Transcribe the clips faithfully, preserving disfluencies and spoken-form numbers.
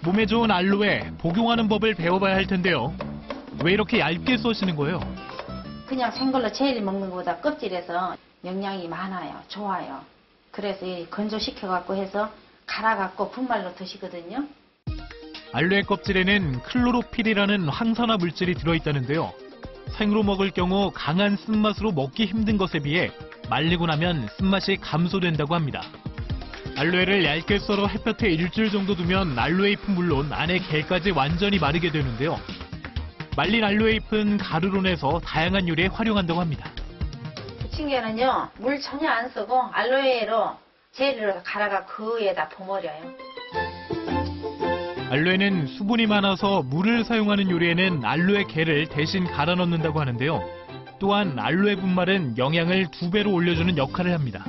몸에 좋은 알로에 복용하는 법을 배워봐야 할 텐데요. 왜 이렇게 얇게 써시는 거예요? 그냥 생걸로 제일 먹는 것보다 껍질에서 영양이 많아요. 좋아요. 그래서 이 건조시켜갖고 해서 갈아갖고 분말로 드시거든요. 알로에 껍질에는 클로로필이라는 항산화 물질이 들어있다는데요. 생으로 먹을 경우 강한 쓴맛으로 먹기 힘든 것에 비해 말리고 나면 쓴맛이 감소된다고 합니다. 알로에를 얇게 썰어 햇볕에 일주일 정도 두면 알로에 잎은 물론 안에 겔까지 완전히 마르게 되는데요. 말린 알로에 잎은 가루로 내서 다양한 요리에 활용한다고 합니다. 부침개는요, 물 전혀 안 쓰고 알로에로 젤을 갈아가 그 위에다 버무려요. 알로에는 수분이 많아서 물을 사용하는 요리에는 알로에 겔을 대신 갈아 넣는다고 하는데요. 또한 알로에 분말은 영양을 두 배로 올려주는 역할을 합니다.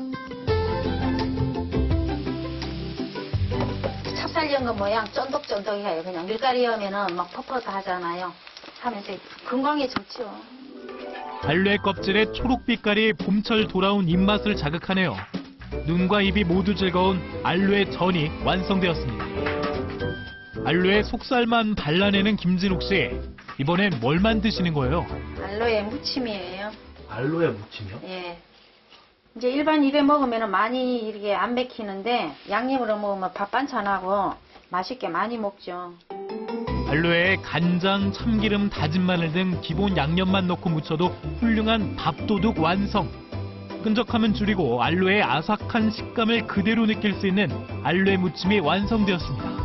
찹쌀연근 모양 쫀득쫀득해요. 그냥 밀가루 하면은 막 퍽퍽하잖아요. 하면서 건강에 좋죠. 알로에 껍질의 초록빛깔이 봄철 돌아온 입맛을 자극하네요. 눈과 입이 모두 즐거운 알로에 전이 완성되었습니다. 알로에 속살만 발라내는 김진옥 씨. 이번엔 뭘 만드시는 거예요? 알로에 무침이에요. 알로에 무침이요? 예. 이제 일반 입에 먹으면 많이 이렇게 안 맥히는데 양념으로 먹으면 밥 반찬하고 맛있게 많이 먹죠. 알로에에 간장, 참기름, 다진 마늘 등 기본 양념만 넣고 무쳐도 훌륭한 밥도둑 완성. 끈적함은 줄이고 알로에의 아삭한 식감을 그대로 느낄 수 있는 알로에 무침이 완성되었습니다.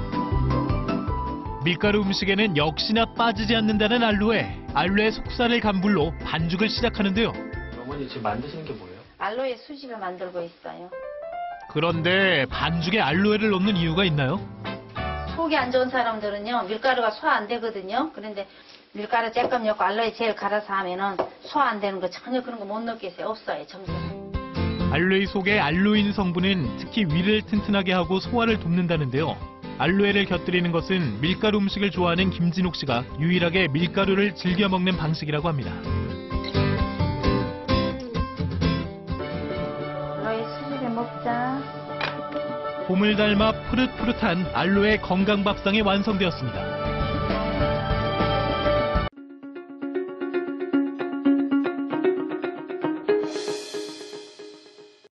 밀가루 음식에는 역시나 빠지지 않는다는 알로에. 알로에 속살을 간 물로 반죽을 시작하는데요. 어머니 지금 만드시는 게 뭐예요? 알로에 수지를 만들고 있어요. 그런데 반죽에 알로에를 넣는 이유가 있나요? 속이 안 좋은 사람들은요, 밀가루가 소화 안 되거든요. 그런데 밀가루 쬐끔 넣고 알로에 젤 갈아서 하면은 소화 안 되는 거 전혀 그런 거 못 느끼세요. 없어요, 점점. 알로에 속의 알로인 성분은 특히 위를 튼튼하게 하고 소화를 돕는다는데요. 알로에를 곁들이는 것은 밀가루 음식을 좋아하는 김진옥 씨가 유일하게 밀가루를 즐겨 먹는 방식이라고 합니다. 알로에 수지를 먹자. 봄을 닮아 푸릇푸릇한 알로에 건강밥상이 완성되었습니다.